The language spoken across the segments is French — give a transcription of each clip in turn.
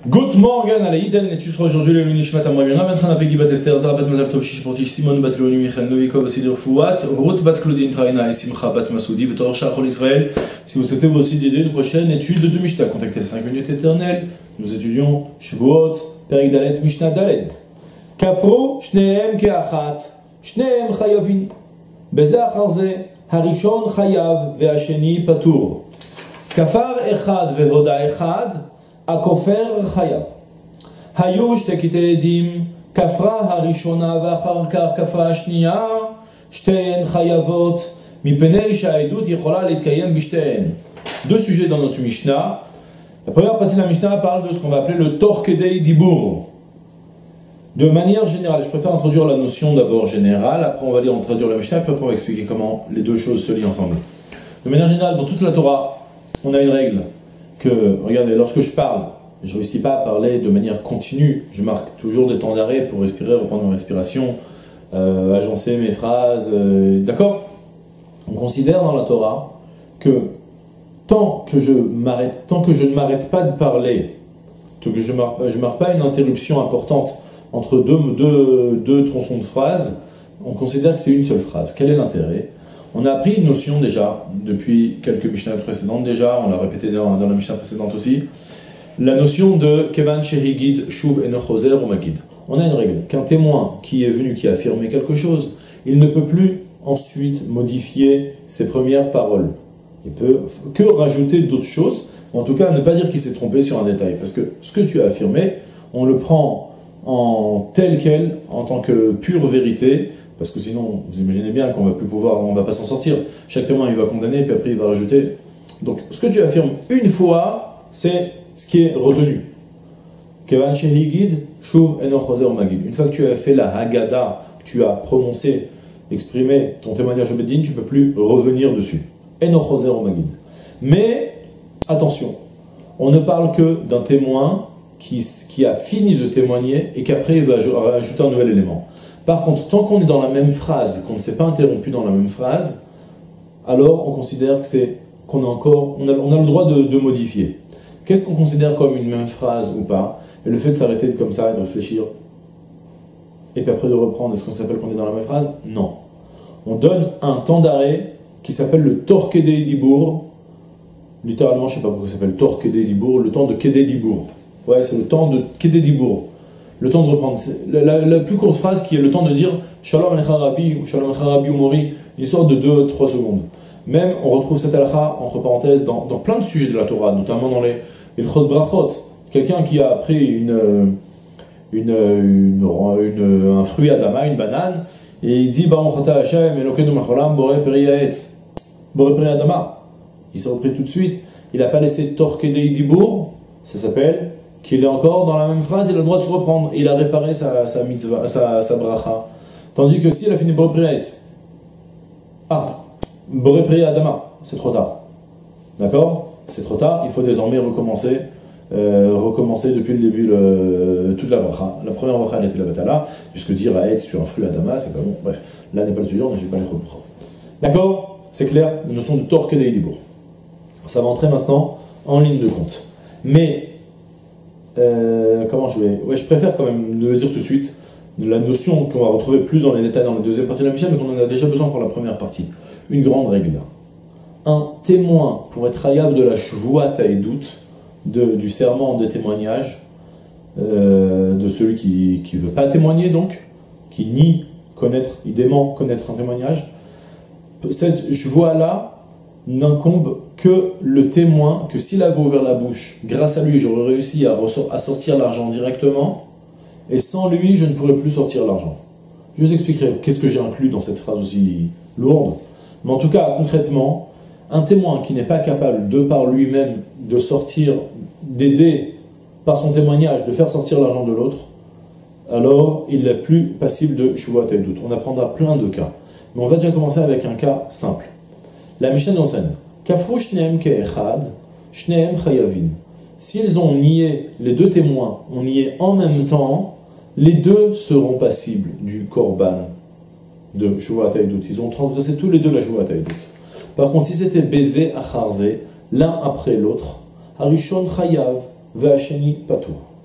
Good morning, Alaïden, et tu seras aujourd'hui le Nishmat Amrabiona, Bentra Napegi Bat Esther, Zara Bat Mazal Tov Shish Portish, Simon Bat Leoni Michal Novikov, Sidir Fouat, Ruth Bat Claudine Traina et Simcha Bat Masoudi, Betor Shachol Israël. Si vous souhaitez vous aussi d'aider une prochaine étude de Mishnah, contactez les 5 minutes éternelles. Nous étudions Shavuot, Perik Dalet, Mishnah Dalet. Kafro, Shneem Keachat, Shneem Chayavin. Beza Acharze, Harishon Chayav, Ve'asheni Patur. Kafar Echad, Vehoda Echad. הכופר חייב. היו שתי קטעי עדים, כפרה הראשונה ואחר כך כפרה השנייה, שתיהן חייבות, מפני שהעדות יכולה להתקיים בשתיהן. Deux sujets dans notre Mishnah. La première partie de la Mishnah parle de ce qu'on va appeler le tor kedei dibur. De manière générale, je préfère introduire la notion d'abord générale, après on va lire, on traduire la Mishnah, puis après on va expliquer comment les deux choses se lient ensemble. De manière générale, dans toute la Torah, on a une règle. Que, regardez, lorsque je parle, je ne réussis pas à parler de manière continue. Je marque toujours des temps d'arrêt pour respirer, reprendre ma respiration, agencer mes phrases. D'accord ? On considère dans la Torah que tant que je ne m'arrête pas de parler, tant que je marque pas une interruption importante entre deux tronçons de phrases, on considère que c'est une seule phrase. Quel est l'intérêt ? On a appris une notion déjà, depuis quelques Mishnah précédentes déjà, on l'a répété dans la Mishnah précédente aussi, la notion de Kevan Shehigid Shuv Eno Choser ou Magid. On a une règle, qu'un témoin qui est venu, qui a affirmé quelque chose, il ne peut plus ensuite modifier ses premières paroles. Il peut que rajouter d'autres choses, en tout cas ne pas dire qu'il s'est trompé sur un détail, parce que ce que tu as affirmé, on le prend en tel quel, en tant que pure vérité, parce que sinon, vous imaginez bien qu'on va plus pouvoir, on va pas s'en sortir. Chaque témoin, il va condamner, puis après, il va rajouter. Donc, ce que tu affirmes une fois, c'est ce qui est retenu. Kevan Shehigid, Shuv Eno Choser Magid. Une fois que tu as fait la Haggadah, que tu as prononcé, exprimé ton témoignage au Beddin, tu ne peux plus revenir dessus. Eno Choser Magid. Mais, attention, on ne parle que d'un témoin qui a fini de témoigner et qu'après, il va ajouter un nouvel élément. Par contre, tant qu'on est dans la même phrase, qu'on ne s'est pas interrompu dans la même phrase, alors on considère que on a le droit de modifier. Qu'est-ce qu'on considère comme une même phrase ou pas? Et le fait de s'arrêter comme ça et de réfléchir, et puis après de reprendre, est-ce qu'on s'appelle qu'on est dans la même phrase? Non. On donne un temps d'arrêt qui s'appelle le tor kedei dibur. Littéralement, je ne sais pas pourquoi ça s'appelle tor kedei dibur, le temps de kedei dibur. Ouais, c'est le temps de kedei dibur. Le temps de reprendre. La plus courte phrase qui est le temps de dire Shalom Alecha Rabbi ou Shalom Alecha Rabbi ou Mori, une histoire de 2-3 secondes. Même, on retrouve cette halakha, entre parenthèses, dans plein de sujets de la Torah, notamment dans les Ilchot Brachot. Quelqu'un qui a pris un fruit Adama, une banane, et il dit Baruch Ata Hashem, Elokeinu Macholam, Borei Peri Haetz. Borei Peri Adama. Il s'est repris tout de suite. Il n'a pas laissé Tor Kedei Dibur, ça s'appelle qu'il est encore dans la même phrase, il a le droit de se reprendre. Il a réparé sa mitzvah, sa bracha. Tandis que s'il a fini Borei Peri Haetz, Borei Peri Adama, c'est trop tard. D'accord? C'est trop tard, il faut désormais recommencer depuis le début toute la bracha. La première bracha, elle était la batala, puisque dire Haetz sur un fruit Adama, c'est pas bon. Bref, là n'est pas le sujet, donc je ne vais pas les reprendre. D'accord? C'est clair? La notion de tor kedei dibur. Ça va entrer maintenant en ligne de compte. Mais je préfère quand même le dire tout de suite, la notion qu'on va retrouver plus dans les détails dans la deuxième partie de la Mishnah, mais qu'on en a déjà besoin pour la première partie. Une grande règle. Un témoin, pour être hayav de la shvuat ha'edut, du serment de témoignage, de celui qui ne veut pas témoigner donc, qui nie connaître, il dément connaître un témoignage, cette shvuah-là n'incombe que le témoin, que s'il avait ouvert la bouche, grâce à lui, j'aurais réussi à sortir l'argent directement, et sans lui, je ne pourrais plus sortir l'argent. Je vous expliquerai qu'est-ce que j'ai inclus dans cette phrase aussi lourde, mais en tout cas, concrètement, un témoin qui n'est pas capable, de par lui-même, de sortir, d'aider par son témoignage, de faire sortir l'argent de l'autre, alors il n'est plus passible de shvuat ha'edut. On apprendra plein de cas. Mais on va déjà commencer avec un cas simple. La Mishnah nous enseigne Kafru shneem ke'echad, shneem chayavin. S'ils ont nié, les deux témoins ont nié en même temps, les deux seront passibles du korban de shvuat ha'edut. Ils ont transgressé tous les deux la shvuat ha'edut. Par contre, si c'était baiser acharze, l'un après l'autre, harishon chayav ve'asheni patur.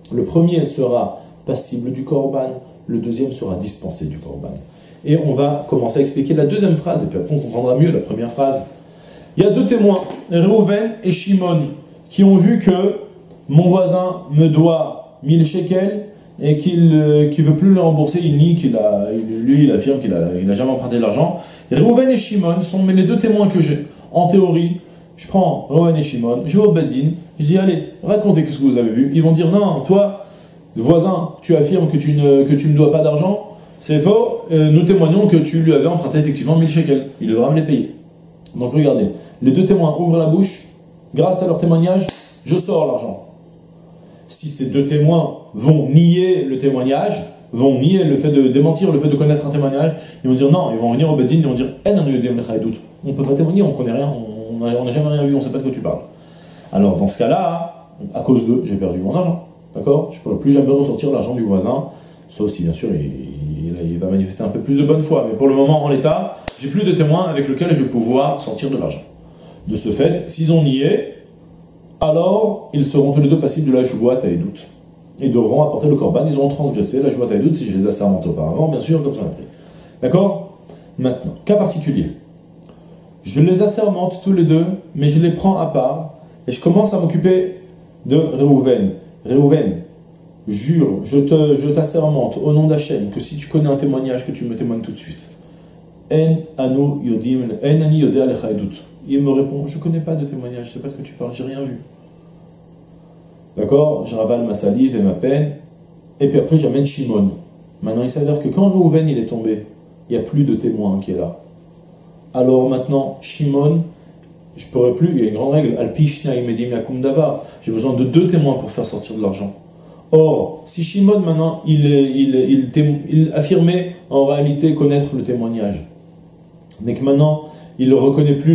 Le premier sera passible du korban, le deuxième sera dispensé du korban. Et on va commencer à expliquer la deuxième phrase, et puis après on comprendra mieux la première phrase. Il y a deux témoins, Reuven et Shimon, qui ont vu que mon voisin me doit 1000 shekels et qu'il ne veut plus le rembourser, il nie il affirme qu'il n'a jamais emprunté de l'argent. Reuven et Shimon sont les deux témoins que j'ai. En théorie, je prends Reuven et Shimon, je vais au Beddin, je dis allez, racontez ce que vous avez vu. Ils vont dire non, toi, voisin, tu affirmes que tu ne dois pas d'argent, c'est faux, nous témoignons que tu lui avais emprunté effectivement 1000 shekels, il devra me les payer. Donc regardez, les deux témoins ouvrent la bouche, grâce à leur témoignage, je sors l'argent. Si ces deux témoins vont nier le témoignage, vont nier le fait de démentir, le fait de connaître un témoignage, ils vont dire non, ils vont venir au Beddin, ils vont dire on ne peut pas témoigner, on ne connaît rien, on n'a jamais rien vu, on ne sait pas de quoi tu parles. Alors dans ce cas-là, à cause d'eux, j'ai perdu mon argent. D'accord? Je ne pourrai plus jamais ressortir l'argent du voisin, sauf si bien sûr il va manifester un peu plus de bonne foi. Mais pour le moment, en l'état, j'ai plus de témoins avec lesquels je vais pouvoir sortir de l'argent. De ce fait, s'ils ont nié, alors ils seront tous les deux passibles de la Shvuat Haedut. Ils devront apporter le korban, ils auront transgressé la Shvuat Haedut si je les assermente auparavant, bien sûr, comme ça on a pris. D'accord? Maintenant, cas particulier. Je les assermente tous les deux, mais je les prends à part, et je commence à m'occuper de Reuven. Reuven, jure, je t'assermente au nom d'Hachem que si tu connais un témoignage, que tu me témoignes tout de suite. En anu yodim, en ani yodea lecha edut. Il me répond, je ne connais pas de témoignage, je ne sais pas de quoi tu parles, j'ai rien vu. D'accord? Je ravale ma salive et ma peine, et puis après j'amène Shimon. Maintenant il s'avère que quand Reuven il est tombé, il n'y a plus de témoin qui est là. Alors maintenant, Shimon, je ne pourrais plus, il y a une grande règle, j'ai besoin de 2 témoins pour faire sortir de l'argent. Or, si Shimon maintenant, il affirmait en réalité connaître le témoignage, mais que maintenant, il ne reconnaît plus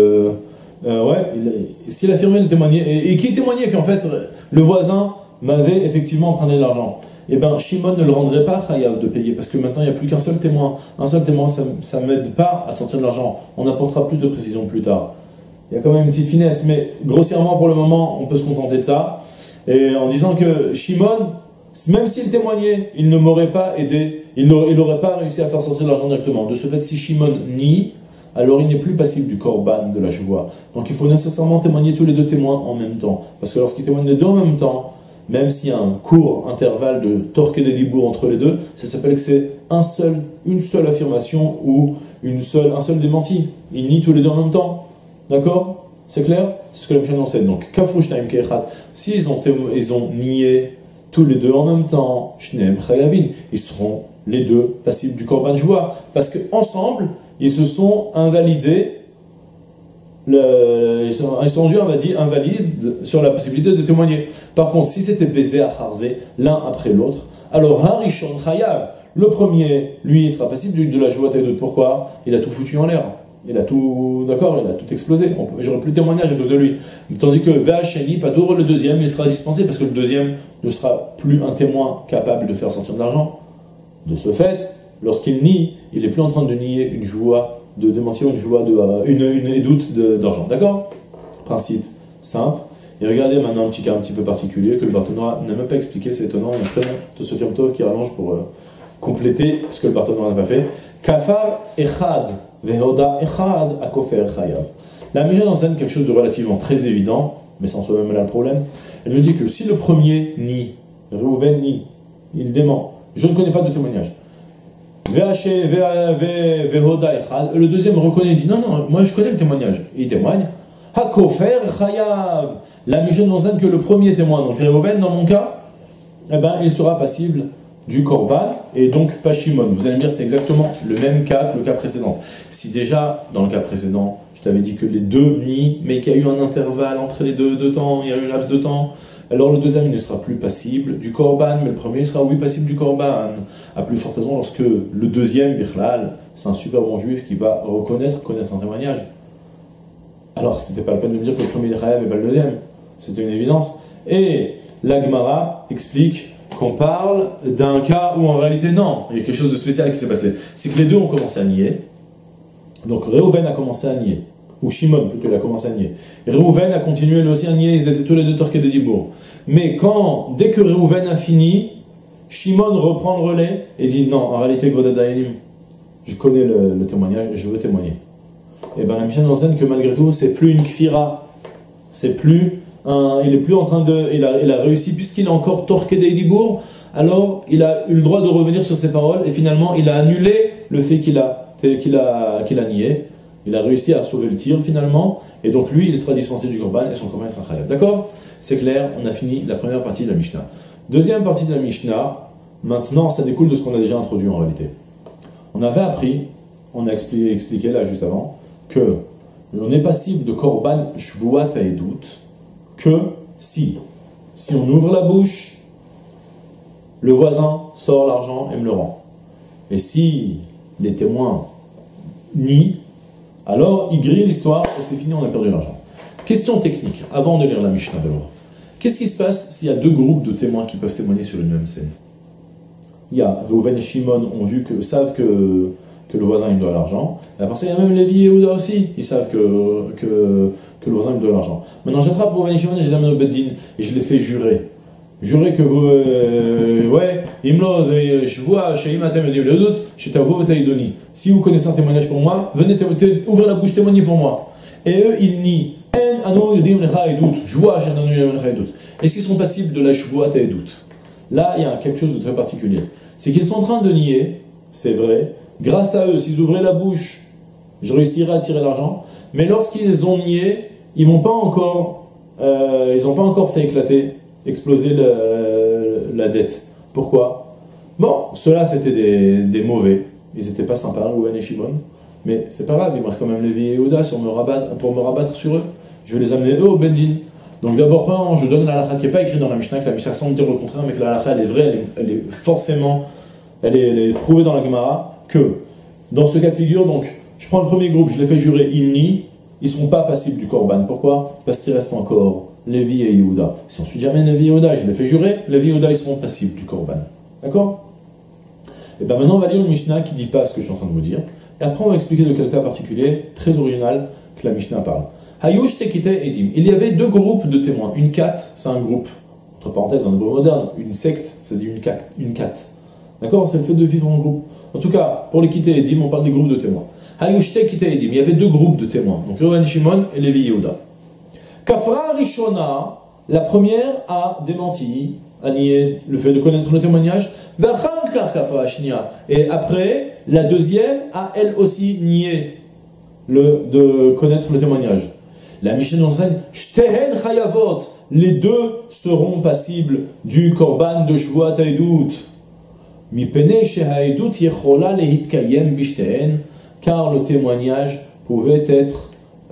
s'il affirmait le témoignage, et qui témoignait qu'en fait, le voisin m'avait effectivement emprunté de l'argent, eh bien, Shimon ne le rendrait pas chayav de payer, parce que maintenant, il n'y a plus qu'un seul témoin. Un seul témoin, ça ne m'aide pas à sortir de l'argent. On apportera plus de précision plus tard. Il y a quand même une petite finesse, mais grossièrement, pour le moment, on peut se contenter de ça. Et en disant que Shimon, même s'il témoignait, il ne m'aurait pas aidé, il n'aurait pas réussi à faire sortir de l'argent directement. De ce fait, si Shimon nie, alors il n'est plus passible du korban de la chevoie. Donc il faut nécessairement témoigner tous les 2 témoins en même temps. Parce que lorsqu'ils témoignent les 2 en même temps, même s'il y a un court intervalle de torque et de libour entre les 2, ça s'appelle que c'est une seule affirmation ou un seul démenti. Ils nient tous les 2 en même temps. D'accord? C'est clair? C'est ce que la Mishnah enseigne. Donc, Kafrushnaim Keichat, s'ils ont nié tous les 2 en même temps, Shneem Chayavin, ils seront les 2 passibles du korban joie. Parce qu'ensemble, ils se sont invalidés, ils sont rendus invalides sur la possibilité de témoigner. Par contre, si c'était baisé à Harzé, l'un après l'autre, alors Harishon Chayav, le premier, lui, il sera passible de la joie et d'autres. Pourquoi? Il a tout foutu en l'air. Il a tout explosé. J'aurai plus de témoignage à cause de lui. Tandis que Vacheni, Padour, le deuxième, il sera dispensé parce que le deuxième ne sera plus un témoin capable de faire sortir de l'argent. De ce fait, lorsqu'il nie, il n'est plus en train de nier une joie, de démentir une joie, une édoute d'argent. D'accord? Principe simple. Et regardez maintenant un petit cas un petit peu particulier que le Barthénois n'a même pas expliqué, c'est étonnant. Il y a un très bon Tosot Tov qui rallonge pour compléter ce que le Barthénois n'a pas fait. Kafar Echad. Vehoda Echad Akofer Chayav. La Mishnah enseigne quelque chose de relativement très évident, mais sans soi-même là le problème. Elle nous dit que si le premier nie, Reuven nie, il dément, je ne connais pas de témoignage. Vehoda Echad, le deuxième reconnaît et dit non, moi je connais le témoignage. Et il témoigne. Akofer Chayav. La Mishnah enseigne que le premier témoin, donc Reuven dans mon cas, eh ben, il sera passible du korban, et donc pas Shimon. Vous allez me dire, c'est exactement le même cas que le cas précédent. Si déjà, dans le cas précédent, je t'avais dit que les 2 nient, mais qu'il y a eu un intervalle entre les deux temps, il y a eu un laps de temps, alors le deuxième, il ne sera plus passible du korban, mais le premier, il sera, oui, passible du korban. À plus forte raison, lorsque le deuxième, Bichlal, c'est un super bon juif qui va connaître un témoignage. Alors, c'était pas la peine de me dire que le premier est Chayav et pas le deuxième. C'était une évidence. Et la Gemara explique qu'on parle d'un cas où en réalité non, il y a quelque chose de spécial qui s'est passé. C'est que les 2 ont commencé à nier. Donc Reuven a commencé à nier. ou Shimon plutôt, il a commencé à nier. Reuven a continué lui aussi à nier, ils étaient tous les deux torqués de Dibour. Mais dès que Reuven a fini, Shimon reprend le relais et dit non, en réalité, Godadayanim, je connais le témoignage et je veux témoigner. Et bien la Mishnah nous enseigne que malgré tout, c'est plus une kfira, c'est plus il est plus en train de, il a réussi puisqu'il est encore torqué d'Edibour, alors il a eu le droit de revenir sur ses paroles et finalement il a annulé le fait qu'il a nié. Il a réussi à sauver le tir finalement et donc lui il sera dispensé du korban et son korban sera chayav. D'accord? C'est clair, on a fini la première partie de la Mishnah. Deuxième partie de la Mishnah, maintenant ça découle de ce qu'on a déjà introduit en réalité. On avait appris, on a expliqué là juste avant, que on est passible de korban shvuat à edout que si on ouvre la bouche, le voisin sort l'argent et me le rend. Et si les témoins nient, alors ils grillent l'histoire et c'est fini, on a perdu l'argent. Question technique, avant de lire la Mishnah d'abord. Qu'est-ce qui se passe s'il y a deux groupes de témoins qui peuvent témoigner sur une même scène? Il y a Reuven et Shimon savent que le voisin il doit l'argent. Et après ça, il y a même Lévi et Yehuda aussi. Ils savent que le voisin il doit l'argent. Maintenant, j'attrape Reuven et Shimon et je les amène au Beddin et je les fais jurer. Jurer que vous... Imlo, je vois chez Imatem et Dieu chez Tavo et Taïdoni. Si vous connaissez un témoignage pour moi, venez ouvrez la bouche, témoignez pour moi. Et eux, ils nient. Je vois chez Anu Yedim Lecha Edut. Est-ce qu'ils sont passibles de la Shvuat à Edut? Là, il y a quelque chose de très particulier. C'est qu'ils sont en train de nier, c'est vrai. Grâce à eux, s'ils ouvraient la bouche, je réussirais à tirer l'argent. Mais lorsqu'ils ont nié, ils n'ont pas encore fait exploser la dette. Pourquoi? Bon, ceux-là, c'était des mauvais. Ils n'étaient pas sympas, Reuven et Shimon. Mais c'est pas grave, il me reste quand même Lévi et Yehuda pour me rabattre sur eux. Je vais les amener eux au Beddin. Donc d'abord, premièrement, je donne la halakha qui n'est pas écrite dans la Mishnah, que la Mishnah semble dire le contraire, mais que la halakha, elle est vraie, elle est prouvée dans la Gemara, que dans ce cas de figure, donc, je prends le premier groupe, je les fais jurer, ils nient, ils ne sont pas passibles du korban. Pourquoi? Parce qu'il reste encore Lévi et Yehuda. Si ensuite jamais Lévi et Yehuda, je les fais jurer, Lévi et Yehuda, ils seront passibles du korban. D'accord? Et bien maintenant, on va lire une Mishnah qui ne dit pas ce que je suis en train de vous dire. Et après, on va expliquer de quel cas particulier, très original, que la Mishnah parle. Hayush tekite edim. Il y avait deux groupes de témoins. Une kat, c'est un groupe. Entre parenthèses, en hébreu moderne, une secte, ça se dit une kat. D'accord? C'est le fait de vivre en groupe. En tout cas, pour les kite edim, on parle des groupes de témoins. Hayush tekite edim. Il y avait deux groupes de témoins. Donc Reuven, Shimon et Lévi Yehuda. Kafra Rishona, la première a démenti, a nié le fait de connaître le témoignage. Et après, la deuxième a elle aussi nié de connaître le témoignage. La Mishnah nous enseigne Shtehen Chayavot, les deux seront passibles du korban de Shvuat Haedut. Mipene shehaedut yechola lehitkayem bishtehen, car le témoignage pouvait être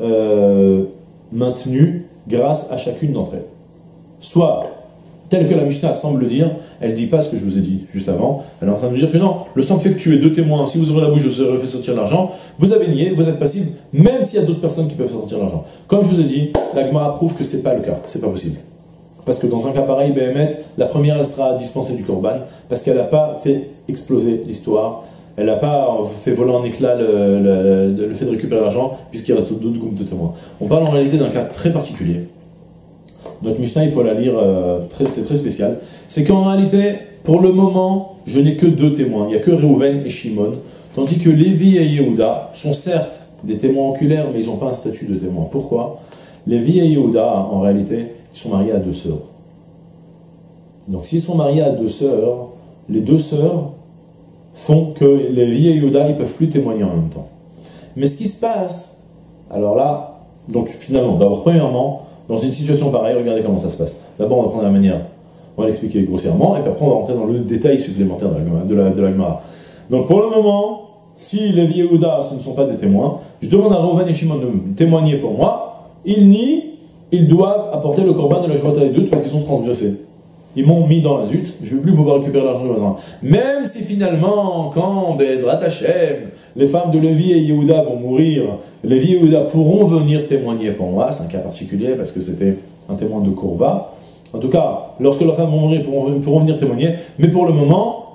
maintenu grâce à chacune d'entre elles. Soit, tel que la Mishnah semble le dire, elle ne dit pas ce que je vous ai dit juste avant, elle est en train de nous dire que non, le simple fait que tu aies deux témoins, si vous ouvrez la bouche, vous aurez fait sortir l'argent, vous avez nié, vous êtes passible, même s'il y a d'autres personnes qui peuvent sortir l'argent. Comme je vous ai dit, la Gemara prouve que ce n'est pas le cas, c'est pas possible. Parce que dans un cas pareil, Behemet, la première, elle sera dispensée du korban, parce qu'elle n'a pas fait exploser l'histoire, elle n'a pas fait voler en éclats le fait de récupérer l'argent, puisqu'il reste d'autres groupes de témoins. On parle en réalité d'un cas très particulier. Notre Mishnah, il faut la lire, c'est très spécial. C'est qu'en réalité, pour le moment, je n'ai que deux témoins. Il n'y a que Reuven et Shimon, tandis que Lévi et Yehuda sont certes des témoins oculaires, mais ils n'ont pas un statut de témoin. Pourquoi? Lévi et Yehuda, en réalité, ils sont mariés à deux sœurs. Donc s'ils sont mariés à deux sœurs, les deux sœurs font que Lévi et Yehuda, ils ne peuvent plus témoigner en même temps. Mais ce qui se passe, alors là, donc finalement, d'abord, premièrement, dans une situation pareille, regardez comment ça se passe. D'abord, on va prendre la manière, on va l'expliquer grossièrement, et puis après, on va rentrer dans le détail supplémentaire de la Gemara. Donc, pour le moment, si Lévi et Yehuda, ce ne sont pas des témoins, je demande à Reuven et Shimon de témoigner pour moi. Ils nient, ils doivent apporter le korban de la Shvuat Haedut parce qu'ils sont transgressés. Ils m'ont mis dans la zut, je ne vais plus pouvoir récupérer l'argent du voisin. Même si finalement, quand Bezrat Hashem, les femmes de Lévi et Yehuda vont mourir, Lévi et Yehuda pourront venir témoigner pour moi, c'est un cas particulier parce que c'était un témoin de Kourva. En tout cas, lorsque leurs femmes vont mourir, ils pourront venir témoigner, mais pour le moment,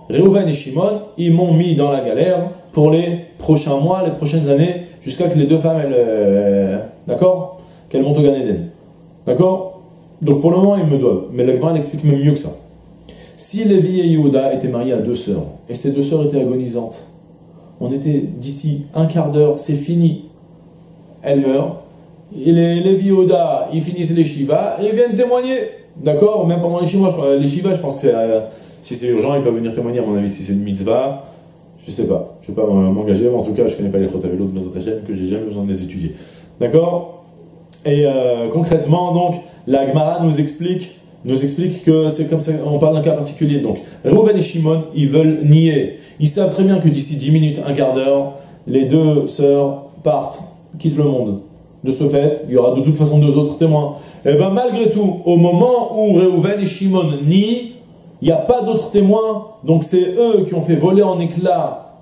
Reuven et Shimon, ils m'ont mis dans la galère pour les prochains mois, les prochaines années, jusqu'à que les deux femmes, d'accord, qu'elles montent au Gan Eden. D'accord? Donc pour le moment, ils me doivent. Mais la Gemara explique même mieux que ça. Si Lévi et Yehuda étaient mariés à deux sœurs, et ces deux sœurs étaient agonisantes, on était d'ici un quart d'heure, c'est fini. Elles meurent. Et les Lévi et Yehuda, ils finissent les Shiva et ils viennent témoigner. D'accord? Même pendant les Shiva, je pense que si c'est urgent, ils peuvent venir témoigner, à mon avis, si c'est une mitzvah. Je sais pas. Je ne vais pas m'engager, mais en tout cas, je ne connais pas les Chotavelot de Bezrat Hashem, que j'ai jamais besoin de les étudier. D'accord? Et concrètement, donc, la Gemara nous explique que c'est comme ça, on parle d'un cas particulier. Donc, Reuven et Shimon, ils veulent nier. Ils savent très bien que d'ici 10 minutes, un quart d'heure, les deux sœurs partent, quittent le monde. De ce fait, il y aura de toute façon deux autres témoins. Et bien malgré tout, au moment où Reuven et Shimon nient, il n'y a pas d'autres témoins, donc c'est eux qui ont fait voler en éclats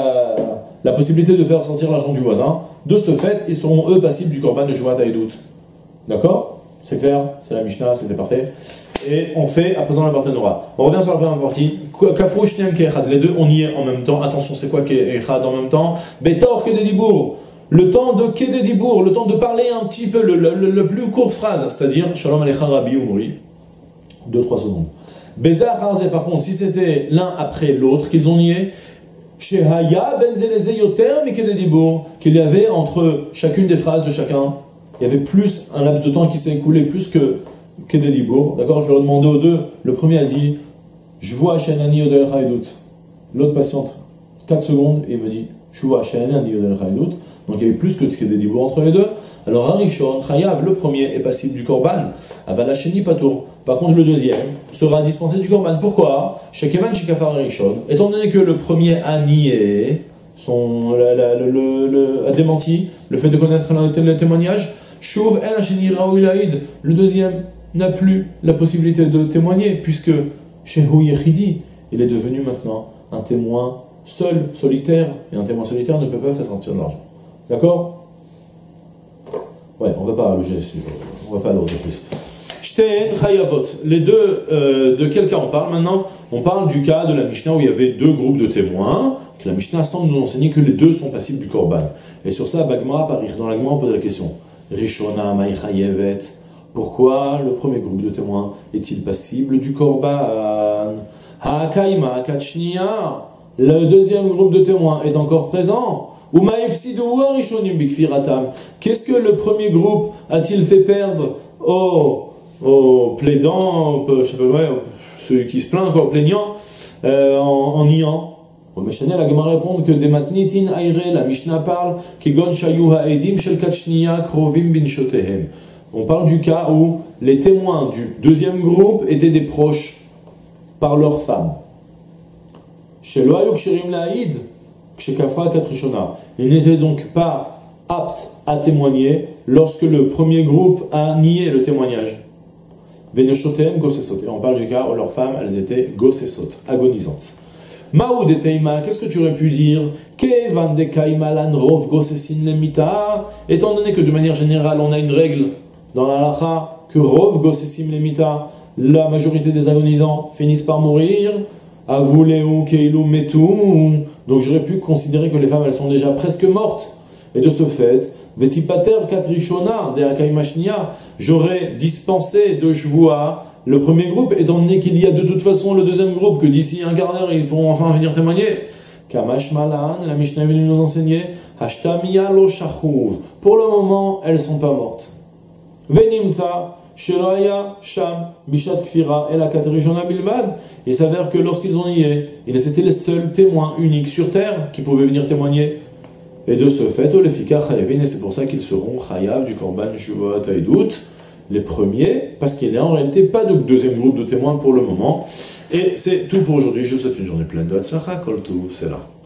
la possibilité de faire sortir l'argent du voisin. De ce fait, ils seront eux passibles du korban de Shuvat Haïdout. D'accord? C'est clair? C'est la Mishnah, c'était parfait. Et on fait à présent la Barthénora. On revient sur la première partie. Kafou Shneem Ke'echad. Les deux, on y est en même temps. Attention, c'est quoi Ke'echad en même temps? Betor Kededibour. Le temps de Kededibour, le temps de parler un petit peu, le plus courte phrase, c'est-à-dire Shalom Alecha Rabbi Umuri. 2-3 secondes. Bezar Harzé, par contre, si c'était l'un après l'autre qu'ils ont nié, Shehaya Benzeleze Yoter Mikededibour, qu'il y avait entre chacune des phrases de chacun, il y avait plus un laps de temps qui s'est écoulé, plus que Kededibour. D'accord? Je leur ai demandé aux deux. Le premier a dit je vois Shenani Odel Chaïdout. L'autre patiente 4 secondes et il me dit je vois Shenani Odel Chaïdout. Donc il y a eu plus que Kededibour entre les deux. Alors Harishon, Chayav, le premier est passible du Korban. Avalacheni Patour. Par contre, le deuxième sera dispensé du Korban. Pourquoi? Shekeman Shekafar Harishon. Étant donné que le premier a nié, a démenti le fait de connaître le témoignage, Shuv El Hasheni Raoui Laïd, le deuxième n'a plus la possibilité de témoigner, puisque Shehu Yechidi, il est devenu maintenant un témoin seul, solitaire, et un témoin solitaire ne peut pas faire sortir de l'argent. D'accord? Ouais, on va pas aller plus. Shteen Chayavot. Les deux, de quel cas on parle maintenant? On parle du cas de la Mishnah où il y avait deux groupes de témoins, que la Mishnah semble nous enseigner que les deux sont passibles du Korban. Et sur ça, Bagmara Parir, dans la Gemara, on pose la question. Rishona Maï Chayevet. Pourquoi le premier groupe de témoins est-il passible du Korban? Ha'akaima Kachnia. Le deuxième groupe de témoins est encore présent. Qu'est-ce que le premier groupe a-t-il fait perdre aux plaidants, je sais pas, ceux qui se plaignent, aux plaignants, en niant? La Gemara répond que des matnitin aire, la Mishnah parle kegon shayu ha'edim shel kachniya krovim bin shotehem. On parle du cas où les témoins du deuxième groupe étaient des proches par leurs femmes. Shelo hayu ksherim la'id. Il n'était donc pas apte à témoigner lorsque le premier groupe a nié le témoignage. Et on parle du cas où leurs femmes, elles étaient gossesot, agonisantes. Maou de Teima, qu'est-ce que tu aurais pu dire? Étant donné que de manière générale, on a une règle dans la halacha que rov gossesim lemita, la majorité des agonisants finissent par mourir. Avuleu keilu metu. Donc j'aurais pu considérer que les femmes elles sont déjà presque mortes. Et de ce fait, vetipater katrishona de akaimashnia, j'aurais dispensé de shvua le premier groupe, étant donné qu'il y a de toute façon le deuxième groupe, que d'ici un quart d'heure ils pourront enfin venir témoigner. Kamash malan, la Mishnah est venue nous enseigner, hashtamia lo shachuv. Pour le moment, elles sont pas mortes. Venimza. Il s'avère que lorsqu'ils ont nié, ils étaient les seuls témoins uniques sur terre qui pouvaient venir témoigner. Et de ce fait, et c'est pour ça qu'ils seront chayav du korban Shuvat Haïdout, les premiers, parce qu'il n'y a en réalité pas de deuxième groupe de témoins pour le moment. Et c'est tout pour aujourd'hui. Je vous souhaite une journée pleine de Hatzlacha, Kol Tov, c'est là.